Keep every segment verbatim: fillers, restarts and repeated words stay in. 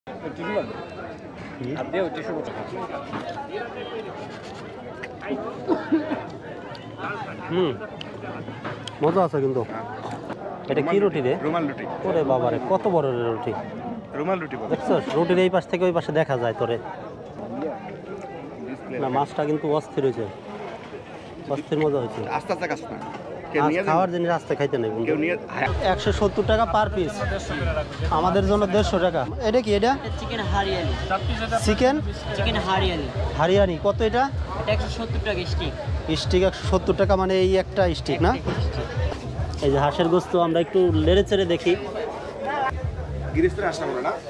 হুম মজা আছে কিন্তু। এটা কি রুটি রে? রুমাল রুটি। ওরে বাবা রে, কত বড় রে রুটি! রুমাল রুটি দেখছো রুটির এই পাশ থেকে ওই পাশে দেখা যায় তোরে। না মাছটা কিন্তু অস্থির হয়েছে, অস্থির মজা হয়েছে। আস্তে আস্তে কাজ না খাওয়ার জিনিস আস্তে খাইতে নেই। একশো সত্তর টাকা পার পিস, আমাদের জন্য দেড়শো টাকা। এটা কি? এটা chicken hariyali. Chicken chicken hariyali hariyani কত? এটা একশো সত্তর টাকা স্টিক। স্টিক একশো সত্তর টাকা, মানে এই একটা স্টিক না? এই যে হাঁসের গোস্ত আমরা একটু লেড়ে চেড়ে দেখি। গিরিস্তারে আসা বলে না।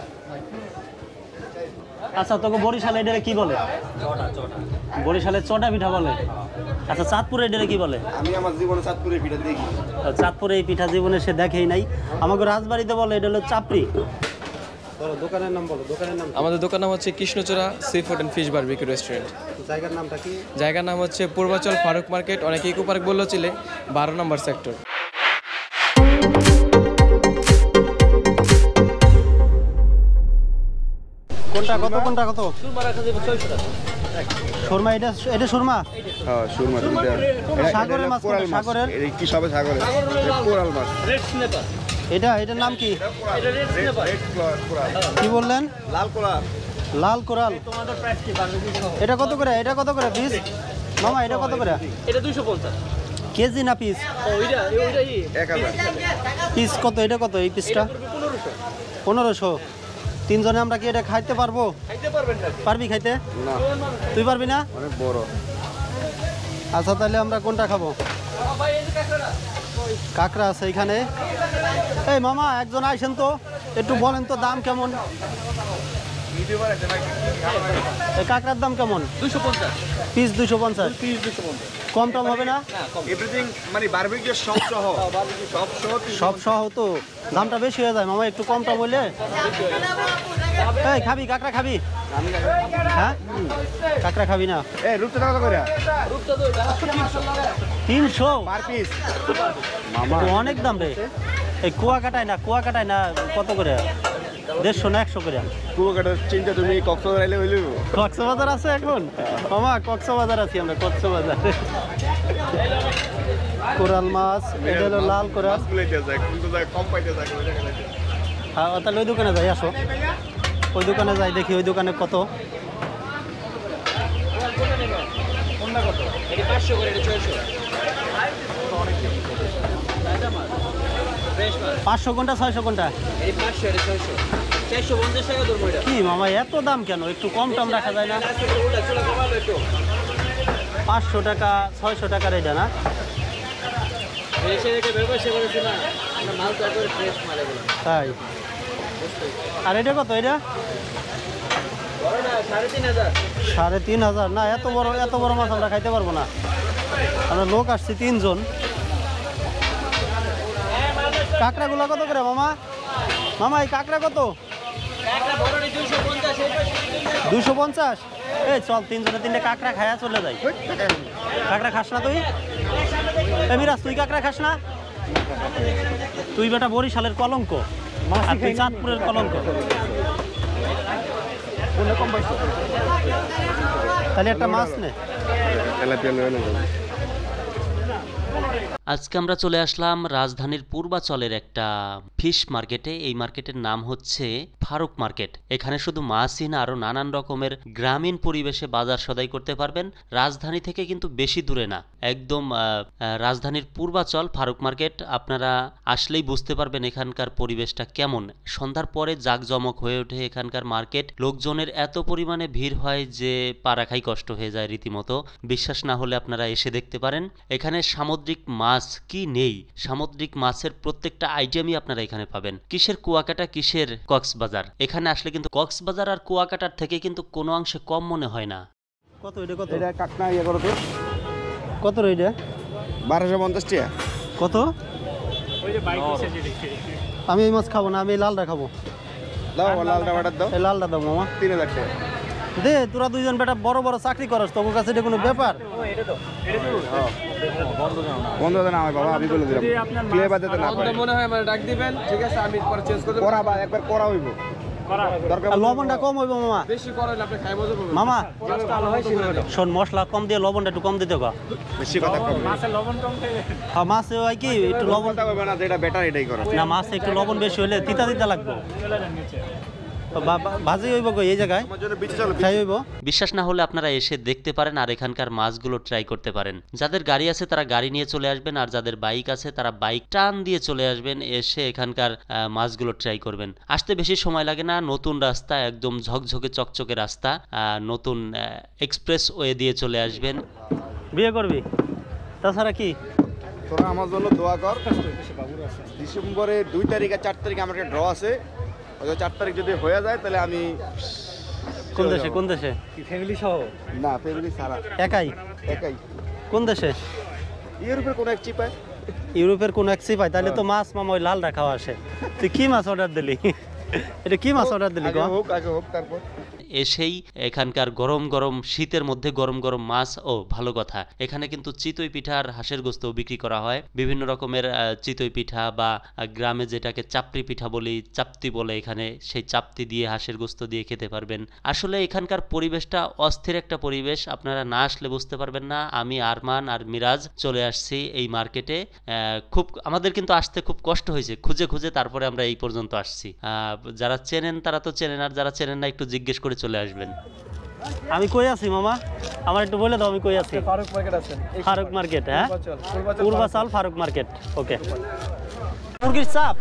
আচ্ছা তোকে বরিশালে এটারে কি বলে? বরিশালে চটা পিঠা বলে। আচ্ছা চাঁদপুরে এটারে কি বলে? আমি আমার জীবনে চাঁদপুরের পিঠা দেখি। চাঁদপুরে এই পিঠা জীবনে সে দেখেই নাই। আমাকে রাজবাড়িতে বলে এটা হলো চাপড়ি। দোকানের নাম বলো। দোকানের নাম? আমাদের দোকানের নাম হচ্ছে Krishnachura seafood and fish barbecue restaurant. জায়গার নামটা কি? জায়গার নাম হচ্ছে পূর্বাচল ফারুক মার্কেট, অনেকে ইকো পার্ক বললেও চিলে, বারো নম্বর সেক্টর। কোনটা কত? কোনটা কত? সুরমা। এটা এটা সুরমা? হ্যাঁ সুরমা। সাগরের মাছ? সাগরের কি সবে সাগরের কোরাল মাছ। এটা এটার নাম কি? কি বললেন? লাল কোরাল। লাল কোরাল। এটা কত করে? এটা কত করে পিস মামা? এটা কত করে? এটা দুইশো পঞ্চাশ কেজি না পিস? এক হাজার পিস কত? এটা কত এই পিসটা? পনেরোশো। তিনজনে আমরা কি এটা খাইতে পারবো? পারবি খাইতে? না। তুই পারবি না? অনেক বড়। আচ্ছা তাহলে আমরা কোনটা খাবো? কাঁকড়া আছে এখানে। এই মামা একজন আইসেন তো, একটু বলেন তো দাম কেমন? এই কাঁকড়ার দাম কেমন? দুইশো পঞ্চাশ পিস দুইশো পঞ্চাশ। পিস দুইশো পঞ্চাশ। কম টম হবে না? এভরিথিং মানে বারবিকিউ সব সহ সব সহ সব সহ তো দামটা বেশি হয়ে যায় মামা, একটু কম টম হইলে। এই খাবি কাঁকড়া খাবি? হ্যাঁ কাঁকড়া খাবি না? এই রূপটা কত করে? তিনশো পার পিস। মামা অনেক দাম রে। এই কুয়া কাটায় না? কুয়া কাটায় না কত করে? দেড়শো না একশো করে? কুয়াকাটার চিন্তা তুমি কক্সবাজার আইলে হইলে। কক্সবাজার আছে এখন মামা? কক্সবাজার আছি আমরা, কক্সবাজার। কোরাল মাছ, এটা হলো লাল কোরাল। কম পাইতে যায়। হ্যাঁ তাহলে ওই দোকানে যাই, আসো ওই দোকানে যাই দেখি ওই দোকানে কত। পাঁচশো করে ছয়শো। পাঁচশো কোনটা ছয়শো কোনটা? এই পাঁচশো এটা ছয়শো। চারশো পঞ্চাশ টাকা ধরবো এটা। কি মামা এত দাম কেন? একটু কম টম রাখা যায় না? পাঁচশো টাকা ছয়শো টাকার এটা না? তাই? আর এটা কত? এটা সাড়ে তিন হাজার না? এত বড় এত বড় মাছ আমরা খাইতে পারবো না, আমরা লোক আসছি তিনজন। কাঁকড়াগুলো কত করে মামা? মামা এই কাঁকড়া কত? দুশো পঞ্চাশ। এই চল তিনজনে তিনটে কাঁকড়া খায়া চলে যাই। কাঁকড়া খাস না তুই? এ মিরাজ তুই কাঁকড়া খাস না? তুই বেটা বরিশালের কলঙ্ক, আর তুই চাঁদপুরের কলঙ্ক। তাহলে একটা মাছ নে। আজকে আমরা চলে আসলাম রাজধানীর পূর্বাচলের একটা ফিশ মার্কেটে। এই মার্কেটের নাম হচ্ছে ফারুক মার্কেট। এখানে শুধু মাছই না, আরো নানান রকমের গ্রামীণ পরিবেশে বাজার সদাই করতে পারবেন। রাজধানী থেকে কিন্তু বেশি দূরে না, একদম রাজধানীর পূর্বাচল ফারুক মার্কেট। আপনারা আসলেই বুঝতে পারবেন এখানকার পরিবেশটা কেমন। সন্ধ্যার পরে জাঁকজমক হয়ে ওঠে এখানকার মার্কেট, লোকজনের এত পরিমাণে ভিড় হয় যে পা রাখাই কষ্ট হয়ে যায় রীতিমতো। বিশ্বাস না হলে আপনারা এসে দেখতে পারেন। এখানে সামুদ্রিক মাছ কি নেই? সামুদ্রিক মাছের প্রত্যেকটা আইটেমই আপনারা এখানে পাবেন। কিসের কুয়াকাটা, কিসের কক্সবাজার। এখানে আসলে কিন্তু কক্সবাজার আর কুয়াকাটার থেকে কিন্তু কোনো অংশে কম মনে হয় না। কত এটা? কত এটা? কাকনা ইয়ে করো তো। কত রে এটা? বারোশো পঞ্চাশ টাকা। কত? আমি এই মাছ খাবো না, আমি এই লালটা খাবো। দাও লালটা বাটার দাও। এই লালটা দাও মামা। তিন হাজার টাকা দে। তোরা দুইজন বেটা বড় বড় চাকরি করস, তোর কাছে এটা কোনো ব্যাপার? বন্ধ না হয় বাবা, আমি বলে দিলাম। ক্লিয়ার বাজাতে না পারে মনে হয় আমার ডাক দিবেন, ঠিক আছে আমি পরে চেঞ্জ করে দেব। করা বা একবার করা হইব। আর লবণটা কম হইব মামা। বেশি করাইলে আপনি খাই মজা পাবেন। মামা মাছটা আলো হয় সিনেমাটা। শোন, মশলা কম দিয়ে লবণটা একটু কম দিতে গো। বেশি কথা কম। হ্যাঁ, মাছে হয় কি একটু লবণ, লবণটা হবে না, যেটা বেটার এটাই করো। না মাছে একটু লবণ বেশি হলে তিতা তিতা লাগবে। বা- বা- ভাজি হইব গো এই জায়গায়, আমার জন্য বিচি চলো। খাই হইব। বিশ্বাস না হলে আপনারা এসে দেখতে পারেন আর এখানকার মাছগুলো ট্রাই করতে পারেন। যাদের গাড়ি আছে তারা গাড়ি নিয়ে চলে আসবেন, আর যাদের বাইক আছে তারা বাইক টান দিয়ে চলে আসবেন, এসে এখানকার আহ, মাছগুলো ট্রাই করবেন। আসতে বেশি সময় লাগে না, নতুন রাস্তা, একদম ঝকঝকে চকচকে রাস্তা, আহ, নতুন এক্সপ্রেস ওয়ে দিয়ে চলে আসবেন। বিয়ে করবি তাছাড়া কি? তোরা আমার জন্য দোয়া কর। ডিসেম্বরের দুই তারিখ আর চার তারিখ আমার একটা ড্র আছে। ওই চার তারিখ যদি হয়ে যায় তাহলে আমি কোন দেশে? কোন দেশে? ফ্যামিলি সহ না ফ্যামিলি ছাড়া একাই? একাই কোন দেশে? ইউরোপের কোনো এক চিপায়। ইউরোপের কোন এক সিপাই? তাহলে তো মাছ মামা ওই লালটা খাওয়া আসে। তুই কি মাছ অর্ডার দিলি? এটা কি মাছ অর্ডার দিলি? আগে হোক আগে হোক তারপর এসেই এখানকার গরম গরম শীতের মধ্যে গরম গরম মাছ, ও ভালো কথা, এখানে কিন্তু চিতই পিঠা আর হাঁসের গোস্ত বিক্রি করা হয়। বিভিন্ন রকমের আহ, চিতই পিঠা বা আহ, গ্রামে যেটাকে চাপড়ি পিঠা বলি, চাপতি বলে এখানে, সেই চাপতি দিয়ে হাঁসের গোস্ত দিয়ে খেতে পারবেন। আসলে এখানকার পরিবেশটা অস্থির একটা পরিবেশ, আপনারা না আসলে বুঝতে পারবেন না। আমি আরমান আর মিরাজ চলে আসছি এই মার্কেটে। আহ, খুব আমাদের কিন্তু আসতে খুব কষ্ট হয়েছে, খুঁজে খুঁজে তারপরে আমরা এই পর্যন্ত আসছি। আহ, যারা চেনেন তারা তো চেনেন, আর যারা চেনেন না একটু জিজ্ঞেস করে চলে আসবেন। আমি কই আছি মামা? আমার একটু বলে দাও আমি কই আছি। ফারুক মার্কেট আছেন। ফারুক মার্কেট, হ্যাঁ পূর্বাচল পূর্বাচল ফারুক মার্কেট। ওকে। মুরগির চাপ,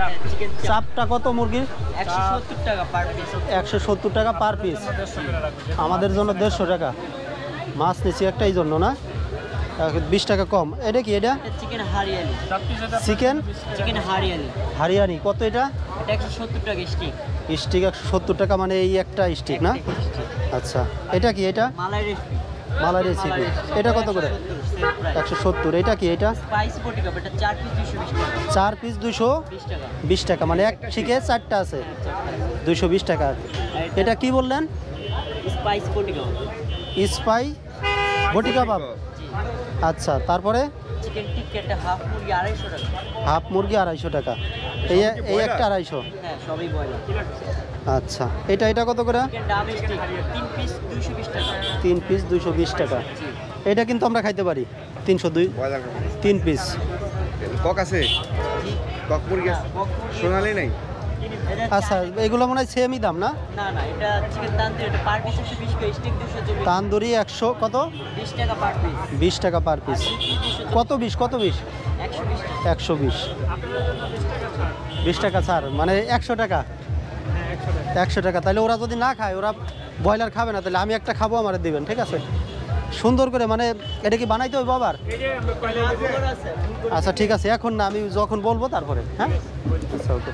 চাপটা কত মুরগির? একশো সত্তর টাকা পার পিস। একশো সত্তর টাকা পার পিস। আমাদের জন্য দেড়শো টাকা। মাছ নিচ্ছি একটা, এই জন্য না বিশ টাকা কম। এটা কি? এটা chicken hariyali. Chicken chicken hariyali hariyani. কত এটা? এটা একশো সত্তর টাকা স্টিক। স্টিক একশো সত্তর টাকা, মানে এই একটা স্টিক না? আচ্ছা, এটা কি? এটা মালাই রেসিপি। মালাই রেসিপি। এটা কত করে? একশো সত্তর। এটা কি? এটা স্পাইসি পটি কাপ, এটা চার পিস দুইশো বিশ টাকা। চার পিস দুশো বিশ টাকা। বিশ টাকা, মানে এক শিখে চারটা আছে, দুইশো বিশ টাকা। এটা কি বললেন? স্পাইসি পটি কাপ। স্পাই বটি কাবাব। আচ্ছা, তারপরে চিকেন টিক্কা হাফ মুরগি আড়াইশো টাকা। হাফ মুরগি আড়াইশো টাকা। এই এই একটা আড়াইশো। হ্যাঁ সবই বয়লার। আচ্ছা, এটা এটা কত করে? চিকেন ডাব স্টিক তিন পিস দুইশো বিশ টাকা। তিন পিস দুশো বিশ টাকা। এটা কিন্তু আমরা খাইতে পারি। তিনশো দুই তিন পিস। কক আছে, কক মুরগি আছে, সোনালি নাই। আচ্ছা, এগুলো মনে হয় সেমই দাম না? না না, এটা চিকেন তান্দুরি, এটা পার পিস একশো বিশ টাকা, স্টিক দুশো চল্লিশ। তান্দুরি একশো কত? বিশ টাকা পার পিস। বিশ টাকা পার পিস। কত বিশ? কত বিশ? একশো বিশ টাকা। একশো বিশ। বিশ টাকা ছাড়, মানে একশো টাকা। একশো টাকা। তাহলে ওরা যদি না খায়, ওরা ব্রয়লার খাবে না, তাহলে আমি একটা খাবো, আমার দিবেন, ঠিক আছে? সুন্দর করে, মানে এটা কি বানাইতে হইব আবার? আচ্ছা ঠিক আছে, এখন না, আমি যখন বলবো তারপরে। হ্যাঁ আচ্ছা, ওকে।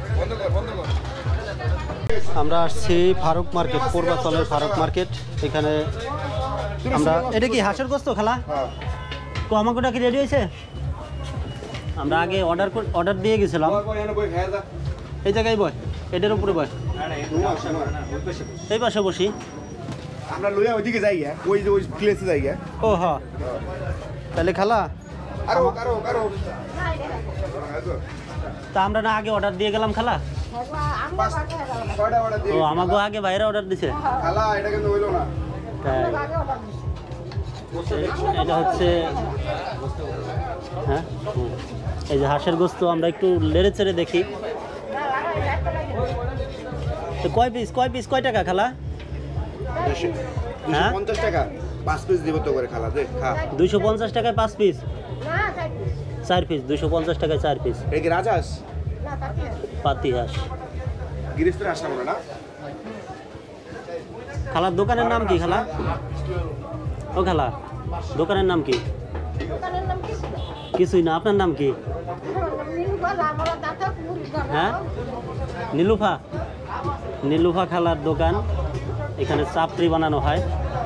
আমরা আসছি ফারুক মার্কেট, পূর্বাচলের ফারুক মার্কেট। এখানে আমরা, এটা কি হাঁসের গোস্ত খালা? তো আমাকে কি রেডি হয়েছে? আমরা আগে অর্ডার অর্ডার দিয়ে গেছিলাম। এই জায়গায় বয়, এটার উপরে বয়, এই পাশে বসি। আমরা লইয়া ওইদিকে যাই, ওই যে ওই প্লেসে যাই। ও হ্যাঁ, তাহলে খালা আরো আরো আরো তা আমরা না আগে অর্ডার দিয়ে গেলাম খালা? কয়টা অর্ডার ও দিয়ে আমাকে আগে বাইরে অর্ডার দিছে। খালা, এটা কিন্তু হইলো না। তাই এটা হচ্ছে, হ্যাঁ হুম। এই যে হাঁসের গোস্ত, আমরা একটু লেড়ে চেড়ে দেখি। তো কয় পিস কয় পিস কয় টাকা খালা? দুশো হ্যাঁ? পঞ্চাশ টাকা পাঁচ পিস দিব তো করে খালা, দে খা। দুইশো পঞ্চাশ টাকায় পাঁচ পিস? চার পিস দুইশো পঞ্চাশ টাকায় চার পিস। এটা কি রাজহাঁস? পাতি হাঁস। গিরিস্তের হাঁস না বলে না? খালার দোকানের নাম কি খালা? ও খালা, দোকানের নাম কি? কিছুই না। আপনার নাম কি? হ্যাঁ, নীলুফা। নীলুফা খালার দোকান। এখানে চাপড়ি বানানো হয়,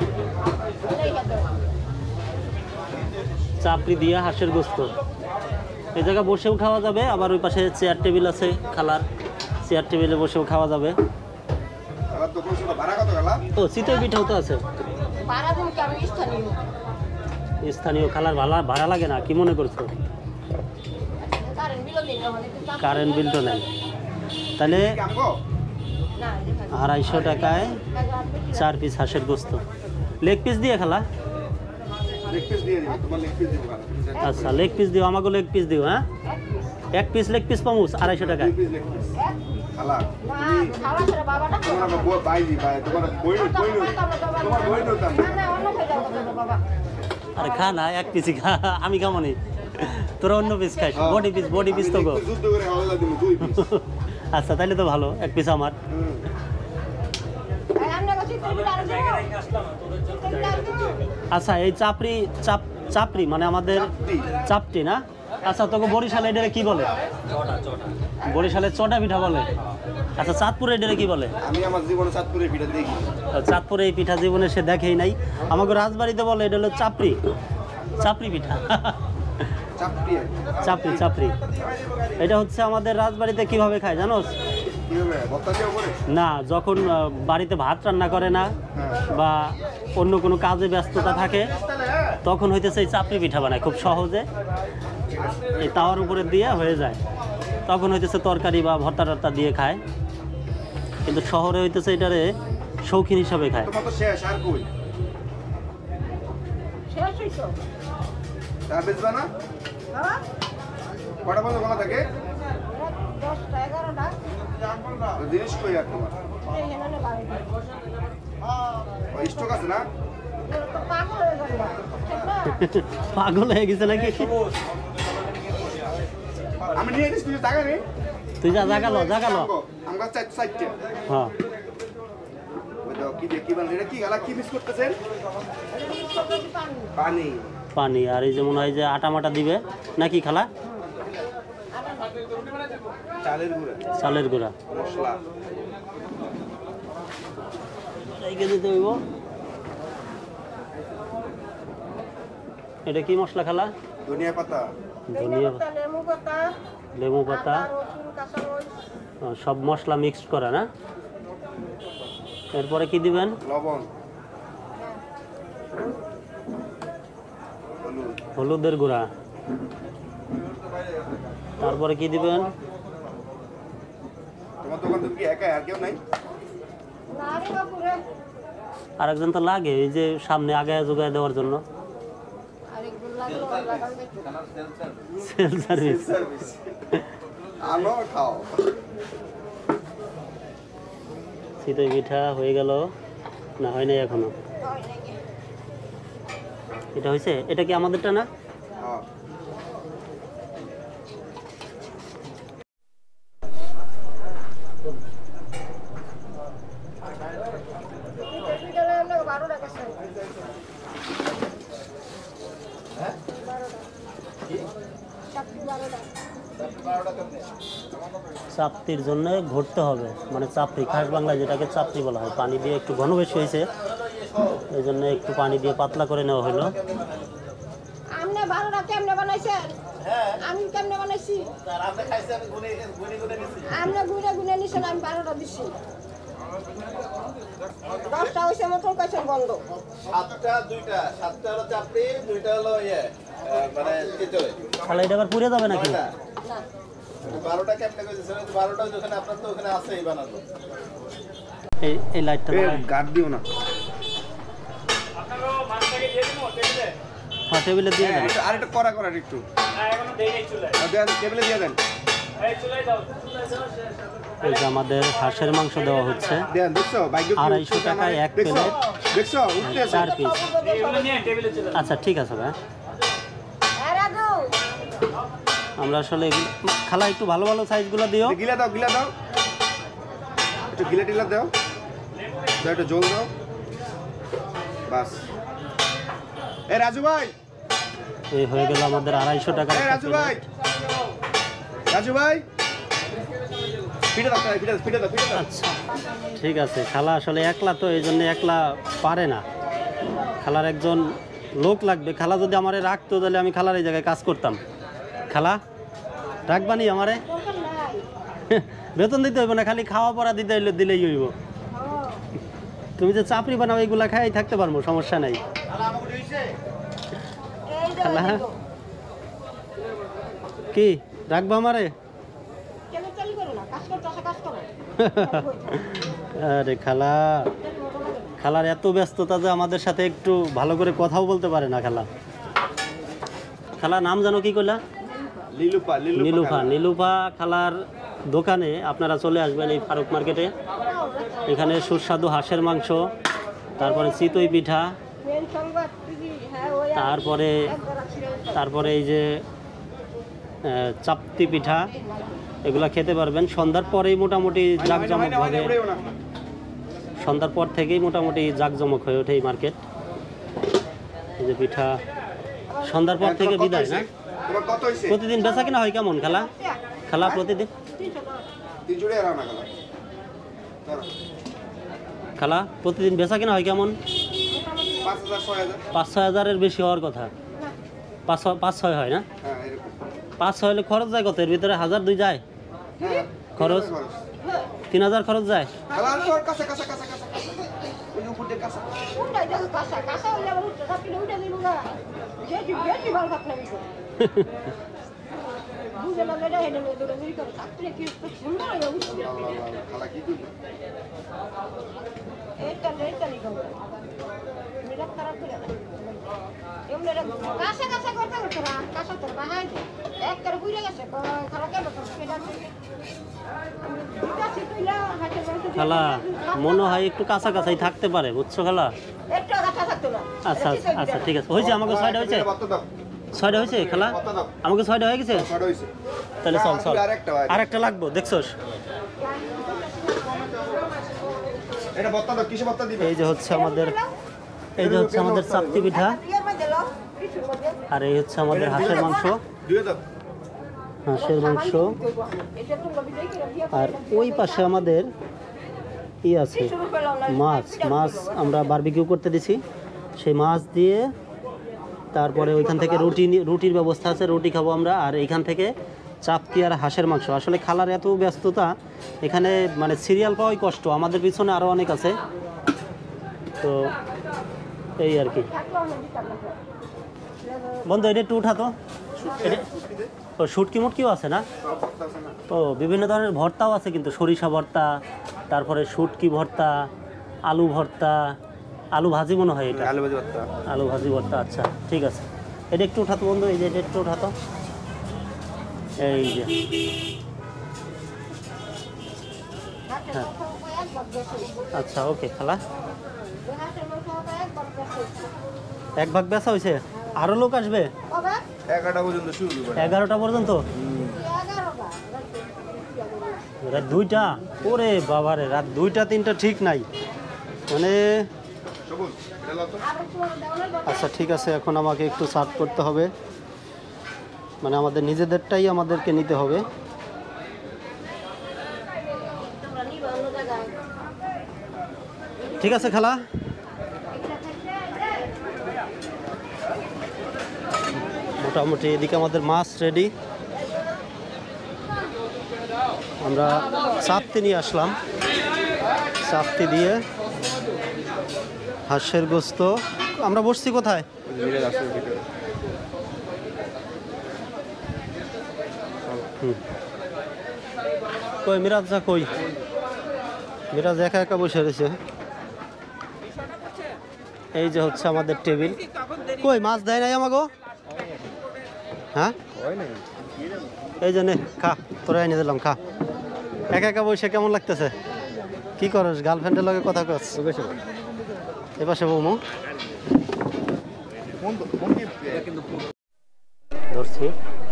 চাপড়ি দিয়ে হাঁসের গোস্ত। এই জায়গায় বসেও খাওয়া যাবে, আবার ওই পাশে চেয়ার টেবিল আছে খালার, চেয়ার টেবিলে বসেও খাওয়া যাবে। খালার দোকান শুধু ভাড়া কত খালা? ও চিতই পিঠাও তো আছে। স্থানীয় খালার ভাড়া ভাড়া লাগে না? কি মনে করছো? কারেন্ট বিল তো নেই। তাহলে কি আমগো? আড়াইশো টাকায় চার পিস হাঁসের গোস্ত। লেগ পিস দিয়ে খালা? লেগ পিস দিয়ে দিবো, তোমার লেগ পিস দিবো। আচ্ছা লেগ পিস দিও, আমাকে লেগ পিস দিও। হ্যাঁ এক পিস লেগ পিস পামুস আড়াইশো টাকায়। দুই পিস লেগ পিস। খালা তোমার আমার বউ বাইজি ভাই, তোমার বই বই তোমার বই নতাম আরে খা না, এক পিসই খা, আমি খাবো নি, তোরা অন্য পিস খাস। বডি পিস, বডি পিস তো গো। যুদ্ধ করে হাওলা দিব দুই পিস। আচ্ছা তাহলে তো ভালো, এক পিস আমার। আচ্ছা এই চাপড়ি চাপ চাপড়ি মানে আমাদের চাপটি না? আচ্ছা তোকে বরিশালে এটারে কি বলে? বরিশালে চটা পিঠা বলে। আচ্ছা চাঁদপুরে এটারে কি বলে? আমি আমার জীবনে চাঁদপুরের পিঠা দেখি। চাঁদপুরে এই পিঠা জীবনে সে দেখেই নাই। আমাকে রাজবাড়িতে বলে এটা হলো চাপড়ি, চাপড়ি পিঠা। চাপড়ি চাপড়ি চাপড়ি এটা হচ্ছে আমাদের রাজবাড়িতে কিভাবে খায় জানোস? কিভাবে ভর্তা দিয়ে করে? না, যখন আহ, বাড়িতে ভাত রান্না করে না বা অন্য কোনো কাজে ব্যস্ততা থাকে তখন হইতেছে এই চাপড়ি পিঠা বানায় খুব সহজে, এই তাওয়ার উপরে দিয়ে হয়ে যায়। তখন হইতেছে তরকারি বা ভর্তা টর্তা দিয়ে খায়, কিন্তু শহরে হইতেছে এটারে শৌখিন হিসাবে খায়। তোমার তো শেষ আর কই? তা বেচবা না? কটা পর্যন্ত খোলা থাকে? জিনিস কই আর তোমার? স্টক আছে না? পাগল হয়ে গেছে নাকি? আমি নিয়ে নিস, কিছু টাকা নেই। তুই যা জাগালো জাগালো। আমরা চার চারটে। হ্যাঁ ওই দাও, কি দিয়ে কি বানালে? এটা কি গালা কি মিস করতেছেন? পানি। পানি আর এই যে মনে হয় যে আটা মাটা দিবে নাকি খালা? চালের গুঁড়া, চালের গুঁড়া, মশলা। এইকে দিতে হইব। এটা কি মশলা খালা? ধনিয়া পাতা, ধনিয়া, লেবু পাতা, ও, সব মশলা মিক্সড করা না? এরপরে কি দিবেন? লবণ, হলুদ, হলুদের গুঁড়া। তারপরে কি দিবেন? তোমার দোকান তুমি কি একা, আর কেউ নাই? আরেকজন তো লাগে এই যে সামনে আগায় জোগায় দেওয়ার জন্য। Sale service. সার্ভিস আনো খাও। চিতই পিঠা হয়ে গেল না? হয় নাই এখনো। এটা হয়েছে? এটা কি আমাদেরটা না? হ্যাঁ। চাপটির জন্য ঘুরতে হবে, মানে চাপড়ি, খাস বাংলায় যেটাকে চাপড়ি বলা হয়। পানি দিয়ে একটু ঘন বেশি হয়েছে, এই জন্য একটু পানি দিয়ে পাতলা করে নেওয়া হলো। আপনি বারোটা কেমনে বানাইছেন? আমি কেমনে বানাইছি? আপনি গুনে গুনে নিছেন, আমি বারোটা দিছি। দশটা হয়েছে মতন কইছেন বন্ধ। সাতটা দুইটা, সাতটা হলো চাপড়ি, দুইটা হলো ইয়ে মানে চিতই। তাহলে এটা আবার পুড়ে যাবে নাকি? না বারোটা কেমনে কইছেন? বারোটা যেখানে আপনার তো ওখানে আছেই বানানো। এই এই লাইটটা গার্ড দিও না। হ্যাঁ টেবিলে দিয়ে দেন। আর একটু করা করা একটু। দেন টেবিলে দিয়ে দেন। এই যে আমাদের হাঁসের মাংস দেওয়া হচ্ছে দেন, দেখছো ভাগ্য কি আড়াইশো উঠতেছে টাকায় আমার? এক দেখছো? প্লেট। দেখছো উঠতেছে। চার পিস। আচ্ছা ঠিক আছে ভাই, এ রাজু, আমরা আসলে এগুলো- খালা একটু ভালো ভালো সাইজগুলো দিও। গিলা দাও, গিলা দাও, একটু গিলা টিলা দাও, দাও একটু জল দাও, বাস। এ রাজু ভাই, এই হয়ে গেল আমাদের আড়াইশো টাকা। এ রাজু ভাই, রাজু ভাই, পিঠে দাও, পিঠে দাও, পিঠে দাও, পিঠে দাও। আচ্ছা ঠিক আছে। খালা আসলে একলা তো, এই জন্য একলা পারে না। খালার একজন লোক লাগবে। খালা যদি আমারে রাখতো তাহলে আমি খালার এই জায়গায় কাজ করতাম। খালা রাখবানি আমারে? বেতন দিতে হইব না, খালি খাওয়া পড়া দিতে হইলে দিলেই হইব। তুমি যে চাপড়ি বানাও এইগুলা খাই থাকতে পারবো, সমস্যা নাই। এই যে খালা কি রাখবো আমারে? কেন চালু করো না? কাজ করতে আসা কাজ করো। আরে খালা, খালার এত ব্যস্ততা যে আমাদের সাথে একটু ভালো করে কথাও বলতে পারে না খালা। খালা নাম জানো কি কইলা? লিলুপা নীলুফা। নীলুফা খালার দোকানে আপনারা চলে আসবেন এই ফারুক মার্কেটে। এখানে সুস্বাদু হাঁসের মাংস, তারপরে চিতই পিঠা, মেন সংবাদ দিদি হ্যাঁ ওই তারপরে তারপরে এই যে আহ, চাপতি পিঠা, এগুলা খেতে পারবেন। সন্ধ্যার পরেই মোটামুটি জাঁকজমকভাবে, সন্ধ্যার পর থেকেই মোটামুটি জাঁকজমক হয়ে ওঠে এই মার্কেট। এই যে পিঠা সন্ধ্যার পর থেকে বিদায় না? তোমার কত হইছে? প্রতিদিন বেচা কিনা হয় কেমন খালা? খালা প্রতিদিন তিনশো টাকা রাও না খালা। ধরো। খালা প্রতিদিন বেচা কিনা হয় কেমন? পাঁচ হাজার ছয় হাজার। পাঁচ ছয় হাজারের বেশি হওয়ার কথা। পাঁচ ছয়- পাঁচ ছয় হয় না? হ্যাঁ এরকম। পাঁচ ছয় হলে খরচ যায় কত? এর ভিতরে হাজার দুই যায় হ্যাঁ খরচ? তিন হাজার খরচ যায়। খালা তোর কাছে কাছে কাছে কাছে ওই উপর দিয়ে কাছে। কোনটা দেখো কাঁচা কাঁচা হইলে আবার উঠতে থাকলে উঠে দিব না বেশি বেশি ভালো থাকলে বিষয় বুঝে না বেটা হেঁটে নিয়ে দৌড়ে বেরি করে থাকলে কি সুন্দর হয়ে উঠতে খালা কি করবে? এইটা এইটা লিখো মেরা খারাপ করে না এমনি কাঁচা কাঁচা করতে করতে না কাঁচা তোর বাহাই এক করে বুঝে গেছে খারাপ কেন তোর পেটা দুটা সিটুইলা হাতে বসে খালা মনে হয় একটু কাঁচা কাঁচাই থাকতে পারে, বুঝছো খালা? একটু কাঁচা থাকতো না আচ্ছা আচ্ছা আচ্ছা ঠিক আছে, হয়েছে আমাকে ছয়টা হয়েছে, বাত্তা দাও। ছয়টা হয়েছে খালা, বাত্তা দাও। আমাকে ছয়টা হয়ে গেছে। ছয়টা হইছে। তাহলে চল চল, আরেকটা হয়। আরেকটা লাগবো দেখছোস। এটা বাত্তা দাও, কিসে বাত্তা দিবে? এই যে হচ্ছে আমাদের, এই যে হচ্ছে আমাদের চাপতি পিঠা, ইয়ার মধ্যে লো কিছুর মধ্যে আর এই হচ্ছে আমাদের হাঁসের মাংস, দুয়ে দাও। হাঁসের মাংস। এটা তো লবি দেই কি দিয়া আর ওই পাশে আমাদের ই আছে মাছ, মাছ আমরা বারবিকিউ করতে দিছি, সেই মাছ দিয়ে তারপরে ওইখান থেকে রুটি নি- রুটির ব্যবস্থা আছে, রুটি খাবো আমরা। আর এইখান থেকে চাপতি আর হাঁসের মাংস। আসলে খালার এত ব্যস্ততা, এখানে মানে সিরিয়াল পাওয়াই কষ্ট, আমাদের পিছনে আরও অনেক আছে, তো এই আর কি। বন্ধু এটা একটু উঠাতো, এটা ও শুটকি মুটকিও আছে না? ও বিভিন্ন ধরনের ভর্তাও আছে কিন্তু, সরিষা ভর্তা, তারপরে শুটকি ভর্তা, আলু ভর্তা, আলু ভাজি মনে হয় এটা, আলু ভাজি বাত্তা। আলু ভাজি ভর্তা। আচ্ছা ঠিক আছে, এটা একটু উঠাতো বন্ধু, এই যে এটা একটু উঠাতো, এই যে হ্যাঁ আচ্ছা ওকে খালা। এক ভাগ বেচা হয়েছে, আরও লোক আসবে এগারোটা পর্যন্ত শুরু করে। এগারোটা পর্যন্ত? রাত দুইটা? ওরে বাবারে, রাত দুইটা তিনটা ঠিক নাই মানে। সবুজ, এটা লাও তো। আচ্ছা ঠিক আছে, এখন আমাকে একটু সার্ভ করতে হবে, মানে আমাদের নিজেদেরটাই আমাদেরকে নিতে হবে। ঠিক আছে খালা, মোটামুটি এদিকে আমাদের মাছ রেডি। আমরা চাপতি নিয়ে আসলাম, চাপতি দিয়ে হাঁসের গোস্ত। আমরা বসছি কোথায়? হুম। কই মিরাজ যা, কই মিরাজ একা একা বসে রয়েছে। এই যে হচ্ছে আমাদের টেবিল। কই মাছ দেয় নাই আমাগো? হ্যাঁ এই যে নে খা, তোরা এনে দিলাম, খা। একা একা বসে কেমন লাগতেছে? কি করস, গার্লফ্রেন্ডের লগে কথা কস? এপাশে বৌমু ধরছি।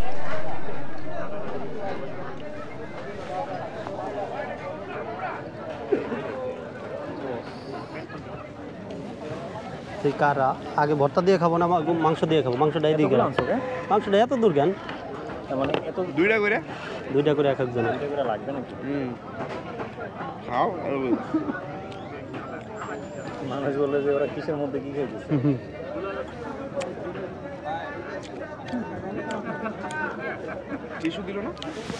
তুই কারা আগে ভর্তা দিয়ে খাবো না মা- মাংস দিয়ে খাবো? মাংসটাই দিয়ে গেলাম, মাংসটা এত দূর কেন? মানে এত দুইটা করে দুইটা করে এক একজন। হুম খাও। মানুষ বলে যে ওরা কিসের মধ্যে কি খেয়েছে। টিস্যু দিল না?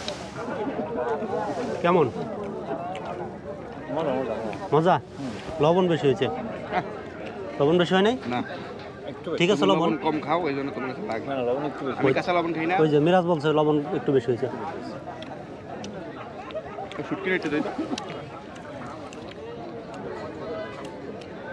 কেমন মজা মজা মজা? লবণ বেশি হয়েছে? লবণ বেশি হয় নাই? না ঠিক আছে, লবণ কম খাও, এই জন্য তোমার কাছে লাগে। না না লবণ একটু বেশি। আমি কাঁচা লবণ খাই না। ওই যে মিরাজ বলছে লবণ একটু বেশি হয়েছে। শুটকি রেটে দেয়।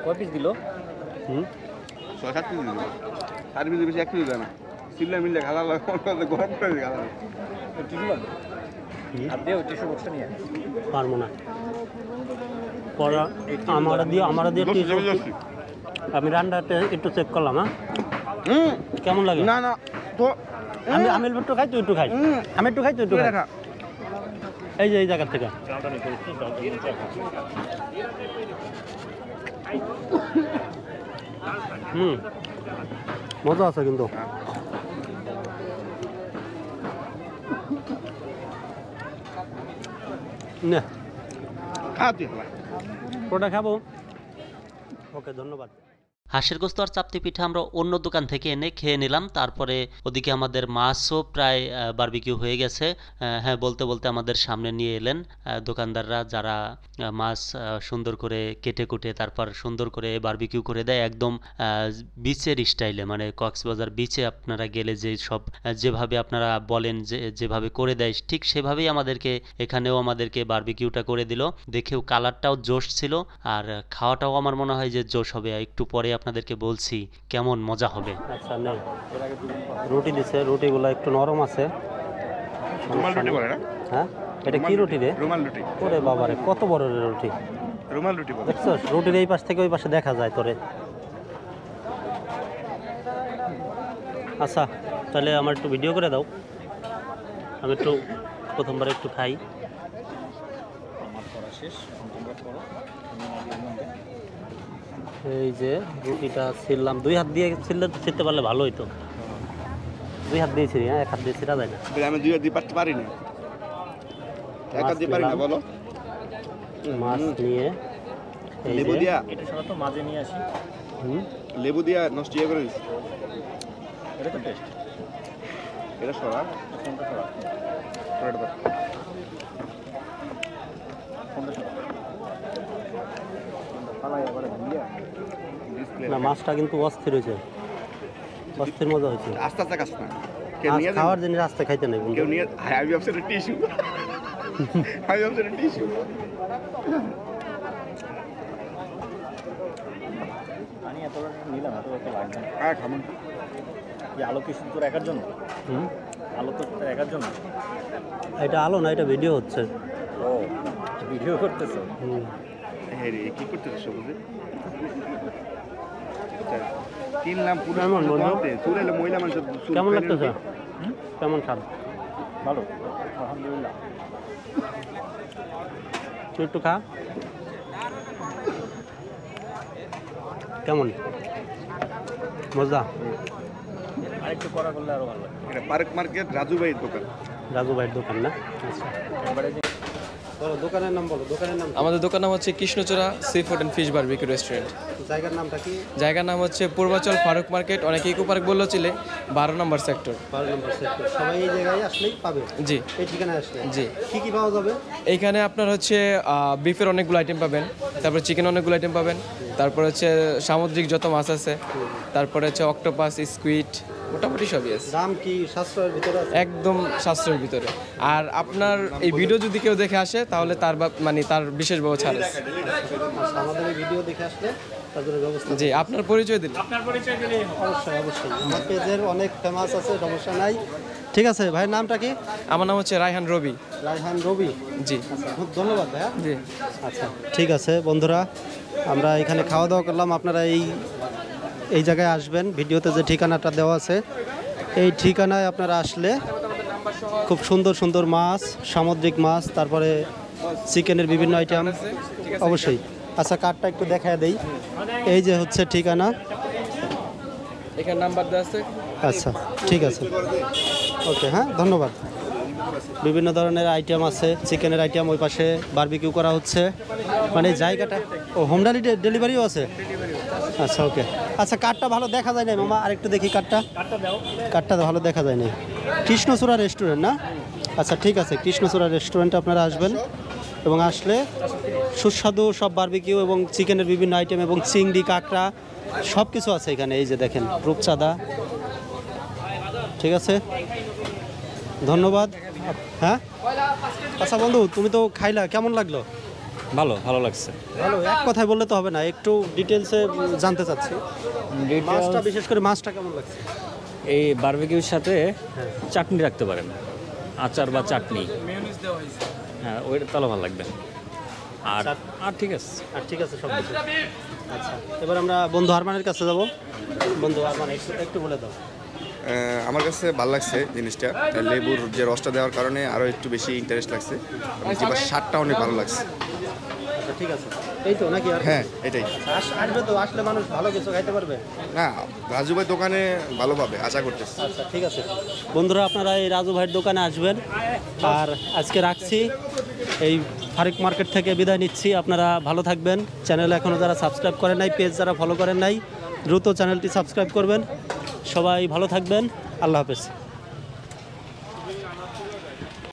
কয় পিস দিল? হুম ছয় সাত কেজি দিল সাত কেজি বেশি এক কেজি দেয় না সিল্লা মিললে খালা লাগে গরম করে খালা টিস্যু লাগবে আর দেও টিস্যু বক্সটা নিয়ে পারবো না পরে আমার দিয়ে আমার দিয়ে টিস্যু আমি রান্নাটা একটু চেক করলাম হ্যাঁ হুম কেমন লাগে না না তো আমি আমি একটু খাই তুই একটু খাই আমি একটু খাই তুই একটু খাই এই যে এই জায়গা থেকে হুম মজা আছে কিন্তু না খা তুই খালা ওটা খাবো ওকে ধন্যবাদ হাঁসের গোস্ত আর চাপতি পিঠা আমরা অন্য দোকান থেকে এনে খেয়ে নিলাম। তারপরে ওদিকে আমাদের মাছও প্রায় বারবিকিউ হয়ে গেছে। হ্যাঁ বলতে বলতে আমাদের সামনে নিয়ে এলেন দোকানদাররা, যারা মাছ সুন্দর করে কেটে কুটে তারপর সুন্দর করে বারবিকিউ করে দেয় একদম বিচের স্টাইলে, মানে কক্সবাজার বিচে আপনারা গেলে যে সব যেভাবে আপনারা বলেন যে যেভাবে করে দেয় ঠিক সেভাবেই আমাদেরকে এখানেও আমাদেরকে বারবিকিউটা করে দিল। দেখেও কালারটাও জোশ ছিল আর খাওয়াটাও আমার মনে হয় যে জোশ হবে। একটু পরে আপনাদেরকে বলছি কেমন মজা হবে। আচ্ছা না রুটি দিছে, রুটিগুলো একটু নরম আছে। রুমাল রুটি বলে না? হ্যাঁ এটা কি রুটি রে? রুমাল রুটি। ওরে বাবা রে কত বড় রে রুটি। রুমাল রুটি বলে। দেখছস রুটির এই পাশ থেকে ওই পাশে দেখা যায় তোরে। আচ্ছা তাহলে আমার একটু ভিডিও করে দাও, আমি একটু প্রথমবার একটু খাই। আমার করা শেষ, তোমরা করো। এই যে রুটিটা ছিললাম, দুই হাত দিয়ে ছিললে ছিলতে পারলে ভালো হইতো। দুই হাত দিয়েছি, হ্যাঁ এক হাত দিয়ে ছিলা যায় না। আমি দুই হাত দিয়ে পারতে পারি না, এক হাত দিয়ে পারি না। বলো মাছ নিয়ে এই লেবু যে দিয়া, এটা সারা তো মাঝে নিয়ে আসি। হুম লেবু দিয়া নষ্ট করে দিচ্ছি। এটা তো টেস্ট। এটা সরা কোনটা সরা? সরাটা পার। কোনটা সরা? পালাই আবার দিয়া ডিসপ্লে না মাছটা কিন্তু অস্থির হয়েছে, অস্থির মজা হয়েছে। আস্তে আস্তে কাজ না কেউ মাছ নিয়ে খাওয়ার জিনিস আস্তে খাইতে নেই বন্ধু। কেউ নিয়ে আমি ভাবছি টিস্যু আমি ভাবছি টিস্যু পানি এত নিলাম এত একটা লাগবে না। হ্যাঁ খামন কি আলো কি শুধু তোর একার জন্য? হুম আলো তো তোর একার জন্য? এটা আলো না, এটা ভিডিও হচ্ছে। ও ভিডিও করতেছো? হুম হ্যাঁ রে কি করতেছিস সবুজে কিনলাম পুরো কেমন বন্ধু? চলে এলো মহিলা মানুষ কেমন লাগতেছে? কেমন স্বাদ? ভালো আলহামদুলিল্লাহ। তুই একটু খা, কেমন মজা? আরেকটু করা করলে আরো ভালো লাগে। এটা পার্ক মার্কেট রাজু ভাইয়ের দোকান। রাজু ভাইয়ের দোকান না? আচ্ছা এবারে যে বলো দোকানের নাম বলো, দোকানের নাম। আমাদের দোকান নাম হচ্ছে Krishnachura seafood and fish barbecue restaurant. জায়গার নামটা কি? জায়গার নাম হচ্ছে পূর্বাচল ফারুক মার্কেট, অনেকে ইকো পার্ক বললেও চিলে, বারো নম্বর সেক্টর। বারো নম্বর সেক্টর। সবাই এই জায়গায় আসলেই পাবে? জি এই ঠিকানায় আসলে জি। কি কি পাওয়া যাবে? এইখানে আপনার হচ্ছে বিফের অনেকগুলো আইটেম পাবেন, তারপর চিকেন অনেকগুলো আইটেম পাবেন, তারপর হচ্ছে সামুদ্রিক যত মাছ আছে, তারপরে হচ্ছে অক্টোপাস, স্কুইড, মোটামুটি সবই আছে। দাম কি সাশ্রয়ের ভিতরে আছে? একদম সাশ্রয়ের ভিতরে। আর আপনার এই ভিডিও যদি কেউ দেখে আসে তাহলে তার বা- মানে তার বিশেষভাবে ছাড় আছে। আচ্ছা, আমাদের এই ভিডিও দেখে আসলে তার জন্য ব্যবস্থা। জি আপনার পরিচয় দিন। অবশ্যই অবশ্যই, আমার পেজের অনেক ফেমাস আছে, সমস্যা নাই। ঠিক আছে ভাইয়ের নামটা কি? আমার নাম হচ্ছে রায়হান রবি। রায়হান রবি। জি আচ্ছা খুব ধন্যবাদ ভাইয়া। জি আচ্ছা ঠিক আছে বন্ধুরা, আমরা এখানে খাওয়া দাওয়া করলাম। আপনারা এই এই জায়গায় আসবেন, ভিডিওতে যে ঠিকানাটা দেওয়া আছে এই ঠিকানায় আপনারা আসলে খুব সুন্দর সুন্দর মাছ, সামুদ্রিক মাছ, তারপরে চিকেনের বিভিন্ন আইটেম অবশ্যই। আচ্ছা কার্ডটা একটু দেখায় দেই, এই যে হচ্ছে ঠিকানা। এখানে নাম্বার দেওয়া আছে। আচ্ছা ঠিক আছে, ওকে হ্যাঁ ধন্যবাদ। বিভিন্ন ধরনের আইটেম আছে, চিকেনের আইটেম, ওই পাশে বারবিকিউ করা হচ্ছে, মানে জায়গাটা। ও হোম ডেলিভারিও আছে? আচ্ছা ওকে। আচ্ছা কার্ডটা ভালো দেখা যায় না মামা, আরেকটু দেখি কার্ডটা। কার্ডটা ভালো দেখা যায় না। কৃষ্ণচূড়া রেস্টুরেন্ট না? আচ্ছা ঠিক আছে, কৃষ্ণচূড়া রেস্টুরেন্টে আপনারা আসবেন এবং আসলে সুস্বাদু সব বারবিকিউ এবং চিকেনের বিভিন্ন আইটেম এবং চিংড়ি, কাঁকড়া সব কিছু আছে এখানে। এই যে দেখেন রূপচাঁদা। ঠিক আছে ধন্যবাদ। হ্যাঁ আচ্ছা বন্ধু তুমি তো খাইলা, কেমন লাগলো? ভালো ভালো লাগছে। ভালো, এক কথায় বললে তো হবে না, একটু ডিটেলসে জানতে চাচ্ছি। মাছটা, বিশেষ করে মাছটা কেমন লাগছে? এই বারবিকিউর সাথে চাটনি রাখতে পারেন, আচার বা চাটনি, হ্যাঁ ওইটা তাহলে ভালো লাগবে। আর আর ঠিক আছে, আর ঠিক আছে সব কিছু। আচ্ছা, এবার আমরা বন্ধু আরমানের কাছে যাব। বন্ধু আরমান, একটু একটু বলে দাও। আমার কাছে ভালো লাগছে জিনিসটা, লেবুর যে রসটা দেওয়ার কারণে আরও একটু বেশি ইন্টারেস্ট লাগছে। জিবার স্বাদটা অনেক ভালো লাগছে। আচ্ছা ঠিক আছে, এই তো নাকি? আর হ্যাঁ এটাই। আস- আসবে তো, আসলে মানুষ ভালো কিছু খাইতে পারবে। না, রাজু ভাই দোকানে ভালো পাবে আশা করতেছি। আচ্ছা ঠিক আছে বন্ধুরা, আপনারা এই রাজু ভাইয়ের দোকানে আসবেন। আর আজকে রাখছি, এই ফারুক মার্কেট থেকে বিদায় নিচ্ছি। আপনারা ভালো থাকবেন। চ্যানেল এখনও যারা সাবস্ক্রাইব করেন নাই, পেজ যারা ফলো করেন নাই, দ্রুত চ্যানেলটি সাবস্ক্রাইব করবেন। সবাই ভালো থাকবেন। আল্লাহ হাফেজ।